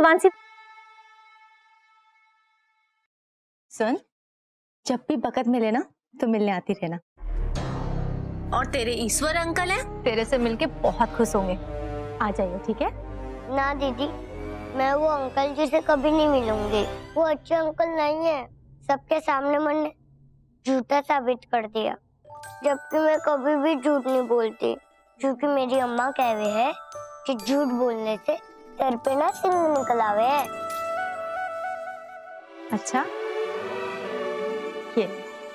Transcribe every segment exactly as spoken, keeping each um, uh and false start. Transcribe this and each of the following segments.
देवांशी। सुन, जब भी बकत मिले ना तो मिलने आती रहना। और तेरे ईश्वर अंकल हैं, तेरे से मिलके बहुत खुश होंगे। आ जाइए, ठीक है? ना दीदी, मैं वो अंकल जी से कभी नहीं मिलूंगी। वो अच्छे अंकल नहीं है। सबके सामने मैंने झूठा साबित कर दिया, जबकि मैं कभी भी झूठ नहीं बोलती, क्योंकि मेरी अम्मा कह रही है कि झूठ बोलने से सर पे ना सिंग निकल आवे है। अच्छा, ये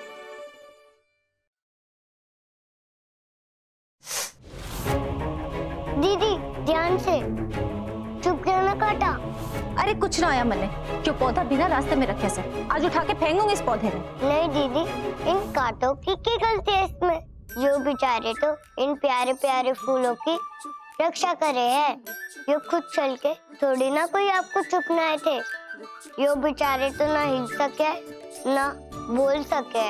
दीदी ध्यान से, चुप क्यों ना काटा? अरे कुछ ना आया मन में, क्यों पौधा बिना रास्ते में रखे से आज उठा के फेंकूंगी इस पौधे में। नहीं दीदी, इन कांटों की क्या गलती है इसमें? जो बेचारे तो इन प्यारे प्यारे फूलों की रक्षा करे हैं, ये खुद चल के थोड़ी ना कोई आपको चुपने आए थे। यो बेचारे तो ना हिल सके ना बोल सके।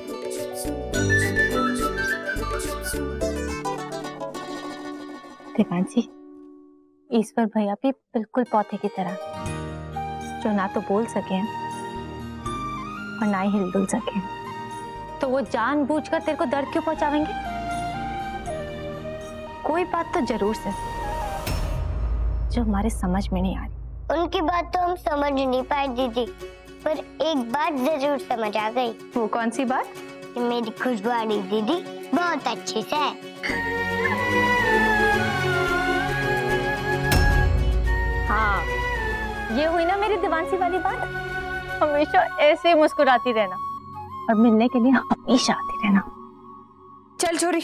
देवांशी, ईश्वर भैया भी बिल्कुल पौधे की तरह, जो ना तो बोल सके और ना ही हिलडुल सके, तो वो जानबूझकर तेरे को दर्द क्यों पहुंचावेंगे? कोई बात तो जरूर से जो हमारे समझ में नहीं आ रही। उनकी बात तो हम समझ नहीं पाए दीदी, पर एक बात जरूर समझ आ गई। वो कौन सी बात? कि मेरी खुशबुआड़ी दीदी बहुत अच्छी से है। हाँ, ये हुई ना मेरी देवांशी वाली बात। हमेशा ऐसे ही मुस्कुराती रहना और मिलने के लिए हमेशा आती रहना। चल छोरी।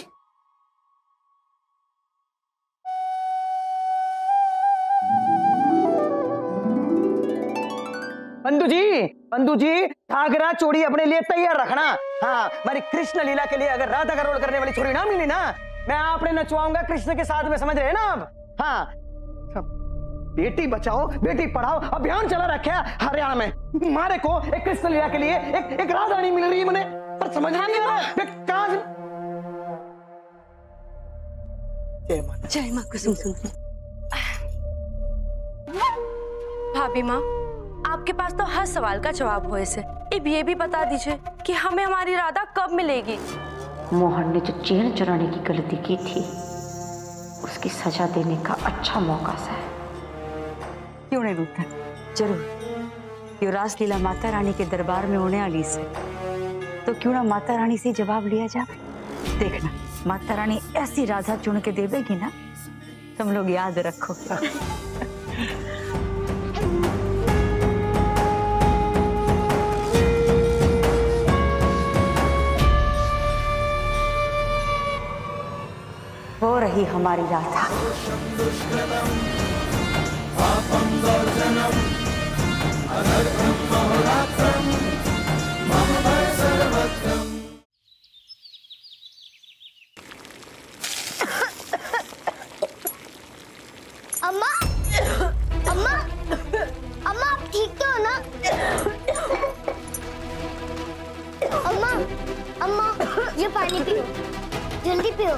बंधु जी, बंधु जी, घाघरा चोड़ी अपने लिए तैयार रखना। हाँ, हमारी कृष्ण लीला के लिए अगर राधा का रोल करने वाली छोरी ना मिली ना, मैं आपने नचवाऊंगा कृष्ण के साथ में, समझ रहे हैं ना आप? हाँ, बेटी बचाओ बेटी पढ़ाओ अभियान चला रखा है हरियाणा में। मारे को एक कृष्ण लीला के लिए एक एक राधा नहीं मिल रही मुझे, पर समझ नहीं आ रहा कहां से। जय मां, जय मां कुसुम सुंदरी। भाभी माँ, आपके पास तो हर सवाल का जवाब हो ऐसे। अब ये भी बता दीजिए कि हमें हमारी राधा कब मिलेगी? मोहन ने जो चेन चुराने की गलती की थी, उसकी सजा देने का अच्छा मौका सा है। क्यों नहीं रूठा? जरूर। यो रासलीला माता रानी के दरबार में होने वाली से, तो क्यों ना माता रानी से जवाब लिया जाए। देखना, माता रानी ऐसी राधा चुन के देवेगी ना, तुम लोग याद रखो। वो रही हमारी राधा। अम्मा, अम्मा, अम्मा आप ठीक तो हो ना? अम्मा, अम्मा ये पानी पियो, जल्दी पियो।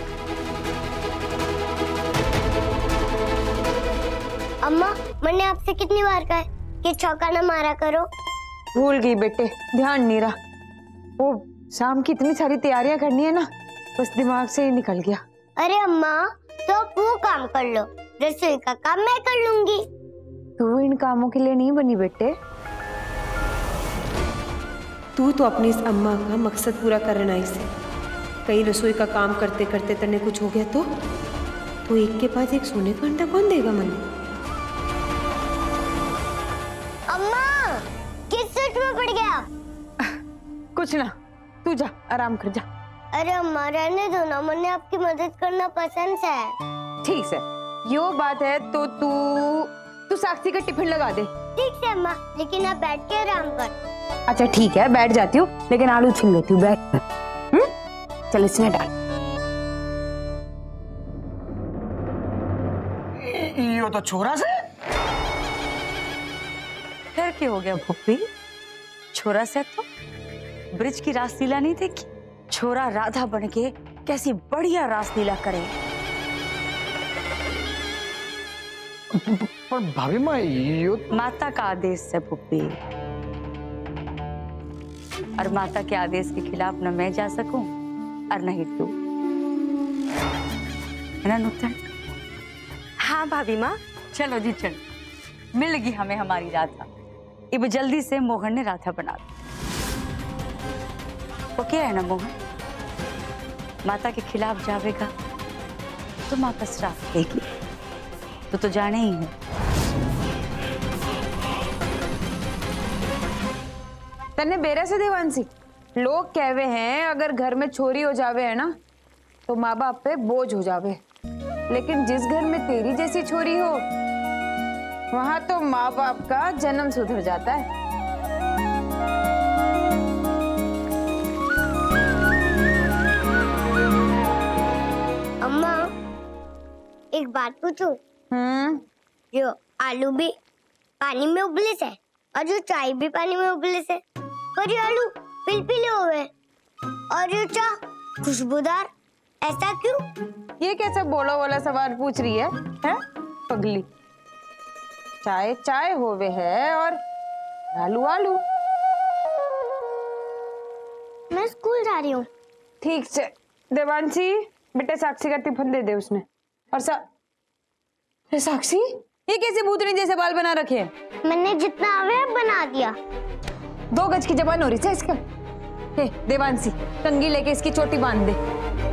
अम्मा, मैंने आपसे कितनी बार कहा है कि चौका न मारा करो? भूल गई बेटे, ध्यान नहीं रहा। वो शाम की इतनी सारी तैयारियां करनी है ना, बस दिमाग से ही निकल गया। अरे अम्मा, तो आप वो काम कर लो, रसोई का काम मैं कर लूंगी। तू इन कामों के लिए नहीं बनी बेटे। तू तो अपनी इस अम्मा का मकसद पूरा करना है इसे। कहीं रसोई का काम करते करते तने कुछ हो गया तो तो एक के बाद एक सोने का अंडा कौन देगा मन? अम्मा, किस सोच में पड़ गया आप? कुछ ना, तू जा आराम कर जा। अरे अम्मा रहने दो ना, मुझे आपकी मदद करना पसंद है। ठीक है, यो बात है तो तू तू साक्षी का टिफिन लगा दे। ठीक है अम्मा, लेकिन आप बैठ के आराम कर। अच्छा ठीक है, बैठ जाती हूँ, लेकिन आलू छील लेती हूँ, बैठ। हम्म, चल इसमें डाल। यो तो छोरा से फिर क्या हो गया भूपी? छोरा से तो ब्रिज की रासलीला नहीं देखी? छोरा राधा बन के कैसी बढ़िया रासलीला करे। पर भाभी माँ यो माता का आदेश है पुप्पी, और माता के आदेश के खिलाफ न मैं जा सकूं और नहीं तू, है ना नूतन? हाँ भाभी माँ। चलो जी चलो, मिल गई हमें हमारी राधा। अब जल्दी से मोहन ने राधा बना दी। वो क्या है ना मोहन, माता के खिलाफ जावेगा तो माँ का श्राप देगी, तो तो जाने ही है। तन्ने बेरा से देवांशी, लोग कहवे हैं अगर घर में छोरी हो जावे है ना तो माँ बाप पे बोझ हो जावे, लेकिन जिस घर में तेरी जैसी छोरी हो वहां तो माँ बाप का जन्म सुधर जाता है। अम्मा एक बात पूछूं? हम्म जो आलू भी पानी में उबले से और जो चाय भी पानी में उबले से, पर ये आलू पिलपिले हुए और जो चाय खुशबूदार, ऐसा क्यों? ये कैसा बोला वाला सवाल पूछ रही है, हैं? पगली, चाय चाय होवे है और आलू आलू। मैं स्कूल जा रही हूँ। ठीक से देवांशी, बेटे साक्षी का टिफिन दे दे उसने। और सा... साक्षी, ये कैसे भूतनी जैसे बाल बना रखे हैं? मैंने जितना आवे बना दिया। दो गज की जबान हो रही है इसका। हे देवांशी, कंघी लेके इसकी चोटी बांध दे।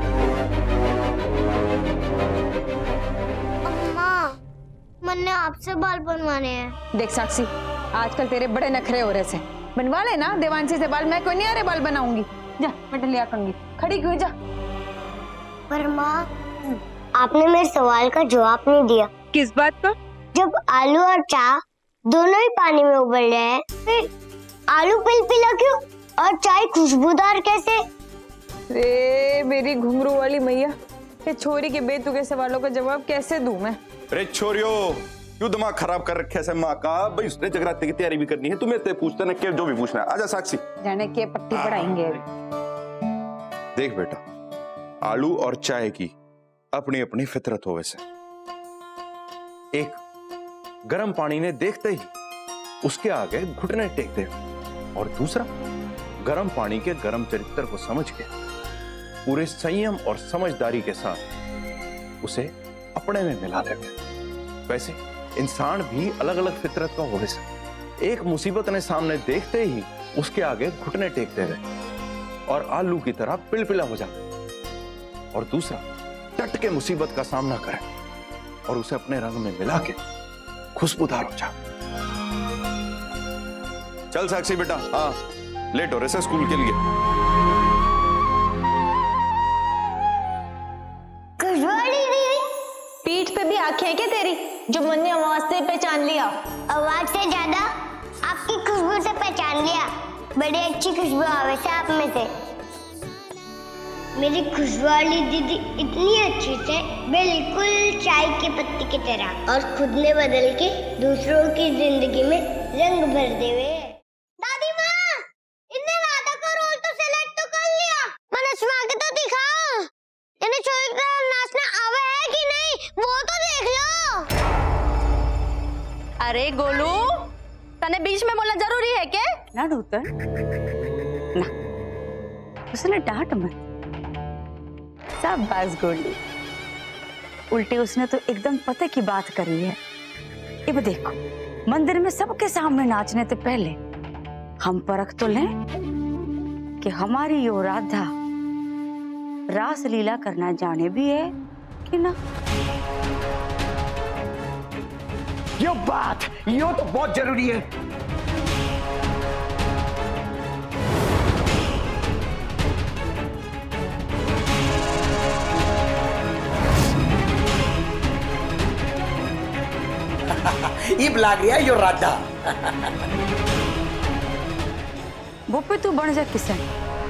अम्मा, मैंने आपसे बाल बनवाने हैं। देख साक्षी, आजकल तेरे बड़े नखरे हो रहे से, बनवा लेना देवांशी से बाल। मैं कोई नहीं आ रहे बाल बनाऊंगी। जा बेटा लिया कंघी, खड़ी क्यों जा। पर माँ, आपने मेरे सवाल का जवाब नहीं दिया। किस बात का? जब आलू और चाय दोनों ही पानी में उबल रहे हैं, फिर आलू पिलपिला क्यों और चाय खुशबूदार कैसे? रे मेरी घुंघरू वाली मैया, ये छोरी के बेतुके सवालों का जवाब कैसे दूं मैं? अरे छोरियो, क्यों दिमाग खराब कर रखे है माँ का? भाई उसने जगराते की तैयारी भी करनी है, तुम्हें ते पूछते ना क्या जो भी पूछना है। आजा साक्षी, जाने के पट्टी पढ़ाएंगे। देख बेटा, आलू और चाय की अपनी अपनी फितरत हो। वैसे एक गर्म पानी ने देखते ही उसके आगे घुटने टेक दे, और दूसरा गर्म पानी के गर्म चरित्र को समझ के पूरे संयम और समझदारी के साथ उसे अपने में मिला लेते। वैसे इंसान भी अलग अलग फितरत का हो। वैसे एक मुसीबत ने सामने देखते ही उसके आगे घुटने टेक दे और आलू की तरह पिलपिला हो जाते, और दूसरा टट के मुसीबत का सामना करे और उसे अपने रंग में मिला के खुशबूदार हो जा। चल साक्षी बेटा, हाँ लेट हो रहे से स्कूल के लिए। पीठ पे भी आंखें हैं क्या तेरी, जो मन ने आवाज से पहचान लिया? आवाज से ज्यादा आपकी खुशबू से पहचान लिया। बड़ी अच्छी खुशबू आवे से आप में से। मेरी खुशबू वाली दीदी इतनी अच्छी से, बिल्कुल चाय की पत्ती की तरह, और खुद ने बदल के दूसरों की जिंदगी में रंग भर दे हुए। दादी माँ, इन्हें राधा का रोल तो सिलेक्ट तो कर लिया, मैंने सुना के तो दिखाओ। इन्हें छोरी की तरह नाचना आवे है कि नहीं, वो तो देख लो। अरे गोलू, तने बीच में बोलना जरूरी है क्या? ना नूतन ना, उसने डांट मत। सब बाज गोली, उल्टे उसने तो एकदम पते की बात करी है। अब देखो, मंदिर में सबके सामने नाचने से पहले हम परख तो लें कि हमारी यो राधा रास लीला करना जाने भी है कि ना। यो बात, यो तो बहुत जरूरी है। ये बुला गया यो राधा। वो पे तू बन जा किसन,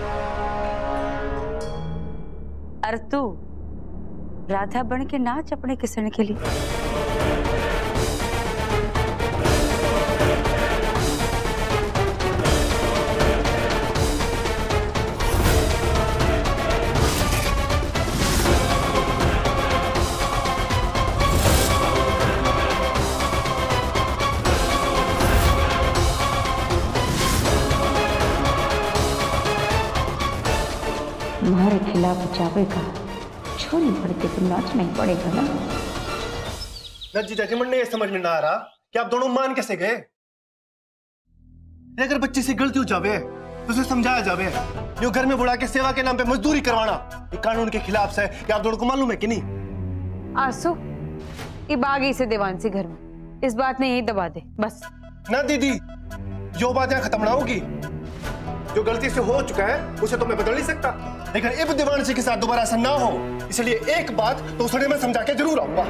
और तू राधा बन के नाच अपने किसन के लिए। तुम्हारे खिलाफ जावेगा, छोरी पड़ते तो नाचना ही पड़ेगा ना। न जीजा जी, मन ने ये समझ में ना आ रहा कि आप दोनों मान कैसे गए। अगर बच्चे से गलती हो जावे तो उसे समझाया जावे। यो घर में बुला के सेवा के नाम पे मजदूरी करवाना ये कानून के खिलाफ है। ये आप दोनों को मालूम है कि नहीं? आंसू, ये बाग ही से देवांशी घर में, इस बात ने यही दबा दे बस। ना दीदी, यो बात यहाँ खत्म ना होगी। जो गलती से हो चुका है उसे तो मैं बदल नहीं सकता, लेकिन इब देवांशी के साथ दोबारा ऐसा ना हो, इसलिए एक बात तो उसे मैं समझा के जरूर आऊंगा।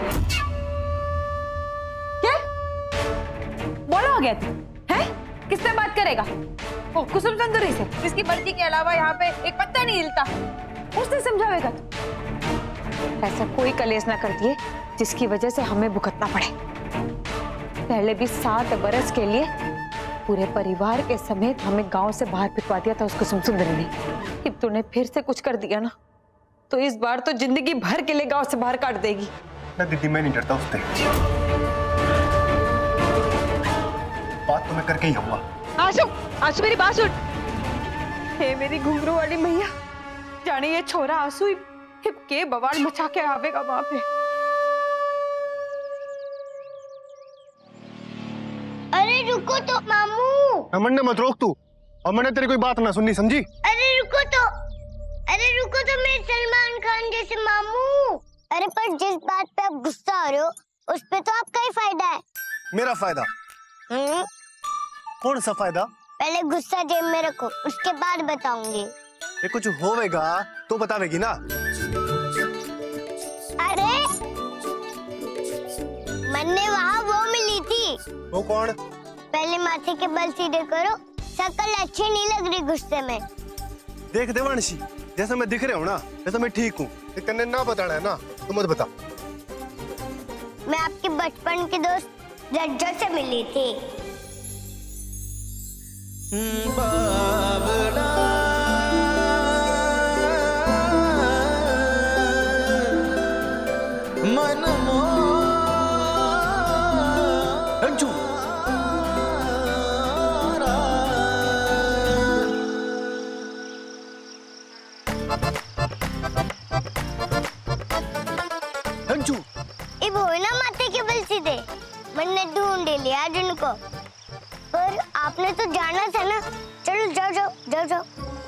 क्या बोला हो गया तू? है किससे बात करेगा? ओ, कुसुम सुंदरी से, जिसकी मर्जी के अलावा यहाँ पे एक पत्ता नहीं हिलता, उससे समझावेगा तू? ऐसा कोई कलेश ना कर दिए जिसकी वजह से हमें भुगतना पड़े। पहले भी सात बरस के लिए पूरे परिवार के समेत हमें गांव से बाहर फिरवा दिया था उसको कुसुम सुंदरी ने। अब तूने फिर से कुछ कर दिया ना, तो इस बार तो जिंदगी भर के लिए गांव से बाहर काट देगी। ना दीदी, मैं नहीं डरता उससे, बात तो मैं करके ही आऊंगा। आंसू, आंसू मेरी बात सुन। हे मेरी घुंघरू वाली मैया, जाने ये छोरा आंसू हिप के बवाल मचा के आवेगा वहां पे। अरे रुको तो मामू। अमन ने मत रोक तू, अमन ने तेरी कोई बात ना सुननी, समझी? अरे रुको तो, अरे रुको तो मेरे सलमान खान जैसे मामू। अरे पर जिस बात पे आप गुस्सा हो रहे हो उस पे तो आपका ही फायदा है। मेरा फायदा? हम्म, कौन सा फायदा? पहले गुस्सा जेब में रखो, उसके बाद बताऊंगी। ये कुछ होवेगा तो बतावेगी ना। अरे मन ने वहाँ वो मिली थी। वो कौन? पहले माथे के बल सीधे करो, शक्ल अच्छी नहीं लग रही गुस्से में। देख देवांशी, जैसा मैं दिख रहा हूँ ना, जैसा मैं ठीक हूँ, तेने ना बताना है ना तो मत बता। मैं आपके बचपन के दोस्त जज्जो से मिली थी। मन रंजू, रंजू, ये वो ना माथे के बल सीधे, मैंने ढूंढ लिया जिनको, पर आपने तो जाना था ना। चलो जाओ जाओ जाओ जाओ।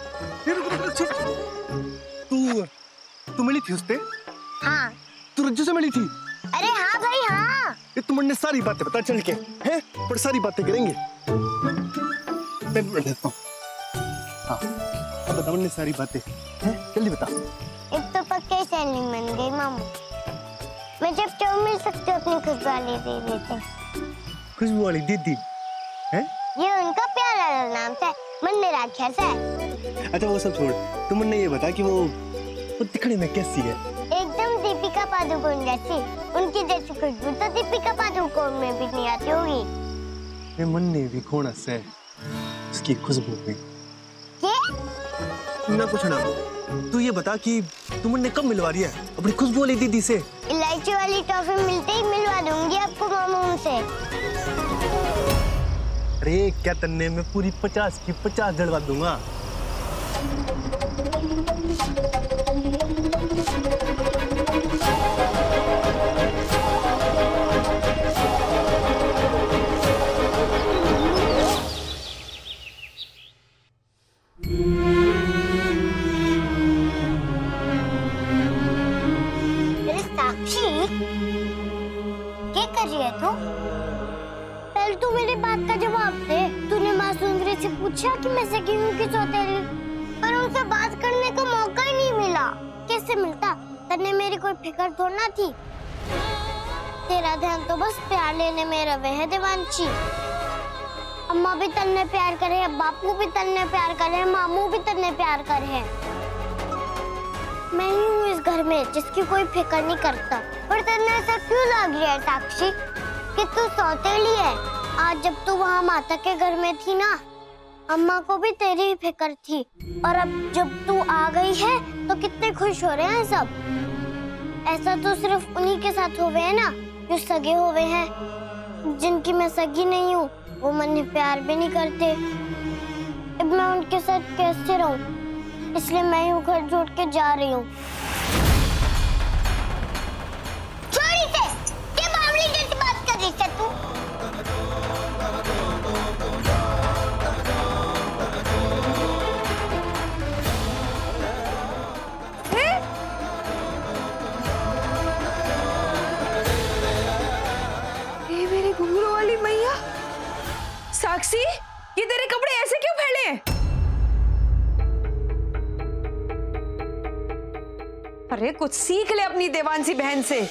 तू तू मिली थी उससे? हाँ। तू रज्जू से मिली थी? अरे हाँ भाई हाँ। ये तुम ने सारी बातें बता चल के हैं, पर सारी बातें करेंगे। मैं बताता हूँ। हाँ, अब बता मुन्ने सारी बातें हैं, जल्दी बता। एक तो पक्के सैलरी बन गई मामू। मैं जब चाहूँ मिल सकती हूँ अपनी खुशबू वाली दीदी से। खुशबू वाली दीदी हैं? ये उनका प्यारा नाम था, मुन्ने राक्षस है। अच्छा वो सब छोड़, तुम मुन्ने ये बता कि वो वो दिखने में कैसी है? एकदम दीपिका पादुकोण जैसी। उनकी जैसी खुशबू तो दीपिका पादुकोण में भी नहीं आती होगी। ये मुन्ने भी खोणस है उसकी खुशबू में। क्या? ना कुछ ना, तू ये बता कि तुम मुन्ने कब मिलवा रही है अपनी खुशबू वाली दीदी से? इलायची वाली टॉफी मिलते ही मिलवा दूंगी आपको मामू से। अरे क्या तन्ने में पूरी पचास की पचास जड़वा दूंगा। क्या कर रही है तू? पहले तू मेरी बात का जवाब दे। तूने माँ सुंदरी से पूछा कि मैं सगी हूँ कि सौतेली, पर उनसे बात करने का मौका ही नहीं मिला। कैसे मिलता? तन्ने मेरी कोई फिक्र थोड़ा थी। तेरा ध्यान तो बस प्यार लेने में रवे है देवांशी। अम्मा भी तन्ने प्यार करे, बापू भी तन्ने प्यार करे, मामू भी तन्ने प्यार करे। मैं ही हूँ इस घर में जिसकी कोई फिक्र नहीं करता। पर तन्ने ऐसा क्यों लग रहा है साक्षी कि तू सौतेली है? आज जब तू वहाँ माता के घर में थी ना, अम्मा को भी तेरी ही फिक्र थी, और अब जब तू आ गई है तो कितने खुश हो रहे हैं सब। ऐसा तो सिर्फ उन्हीं के साथ होवे है ना जो सगे होवे हैं। जिनकी मैं सगी नहीं हूँ वो मन प्यार भी नहीं करते। अब मैं उनके साथ कैसे रहूं? इसलिए मैं यूं घर छोड़ के जा रही हूँ। छोड़ी से, क्या बावली जैसी बात कर रही है तू? ये मेरी घुंघरू वाली मैया। साक्षी, ये तेरे कपड़े ऐसे क्यों फैले हैं? अरे कुछ सीख ले अपनी देवांशी बहन से।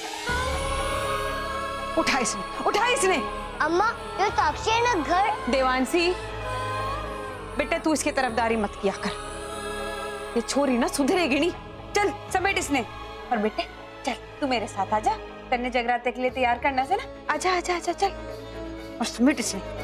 उठा इसने, उठा इसने। अम्मा, ये साक्षी है ना घर। देवांशी, बेटा तू इसकी तरफदारी मत किया कर। ये छोरी ना सुधरेगी नहीं। चल समेट इसने। और बेटे चल तू मेरे साथ आजा। तन्ने जगराते के लिए तैयार करना से ना। आजा आजा आजा चल और समेट इसने।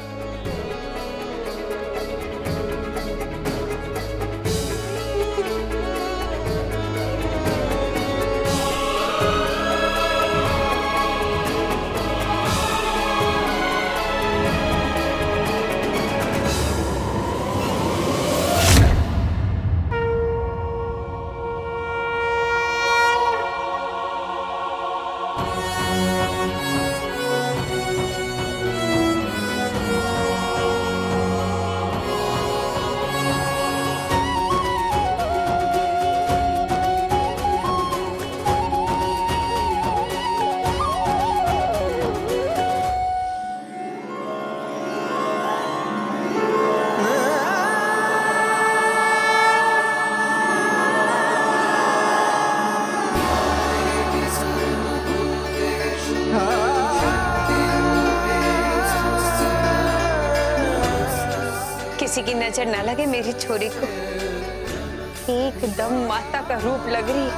किसी की नजर ना लगे मेरी छोरी को। एकदम माता का रूप लग रही।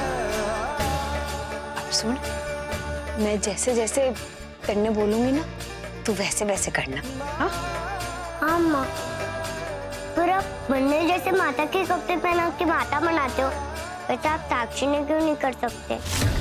अब सुन, मैं जैसे जैसे करने बोलूंगी ना, तू वैसे वैसे करना। हाँ हाँ माँ। फिर आप बनने जैसे माता के कपड़े पहना के माता बनाते हो, वैसे आप साक्षी ने क्यों नहीं कर सकते?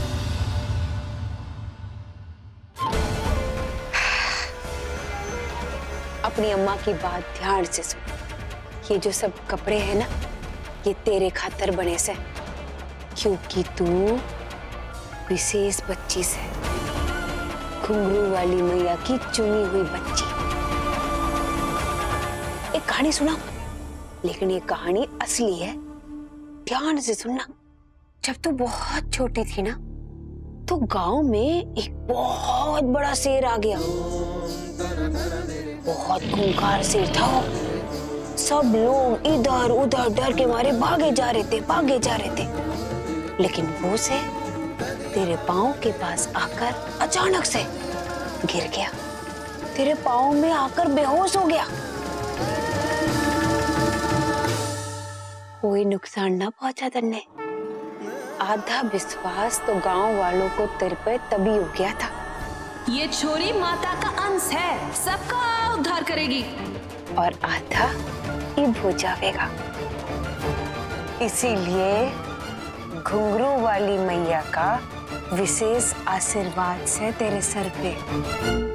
अपनी अम्मा की बात ध्यान से सुन। ये जो सब कपड़े हैं ना, ये तेरे खातर बने से, क्योंकि तू विशेष बच्ची से, घुंघरू वाली मैया की चुनी हुई बच्ची। एक कहानी सुना, लेकिन ये कहानी असली है, ध्यान से सुनना। जब तू बहुत छोटी थी ना, तो गांव में एक बहुत बड़ा शेर आ गया। बहुत खूंखार शेर था वो। सब लोग इधर उधर डर के मारे भागे जा रहे थे, भागे जा रहे थे। लेकिन वो शेर तेरे पाँव के पास आकर अचानक से गिर गया, तेरे पाँव में आकर बेहोश हो गया। कोई नुकसान ना पहुंचा तन्ने। आधा विश्वास तो गांव वालों को तेरे पे तभी हो गया था। ये छोरी माता का अंश है, सबका उद्धार करेगी। और आधा इब हो जाएगा। इसीलिए घुंघरू वाली मैया का विशेष आशीर्वाद से तेरे सर पे